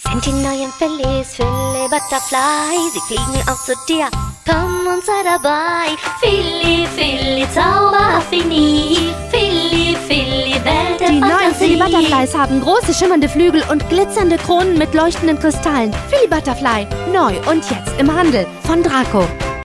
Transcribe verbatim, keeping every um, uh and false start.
sind die neuen Fillies, Philly Butterfly. Sie fliegen auch zu dir, komm und sei dabei. Philly, Philly, Zauberfini. Philly, Philly, Welt der Die neuen Fantasie. Philly Butterflies haben große schimmernde Flügel und glitzernde Kronen mit leuchtenden Kristallen. Philly Butterfly, neu und jetzt im Handel von Draco.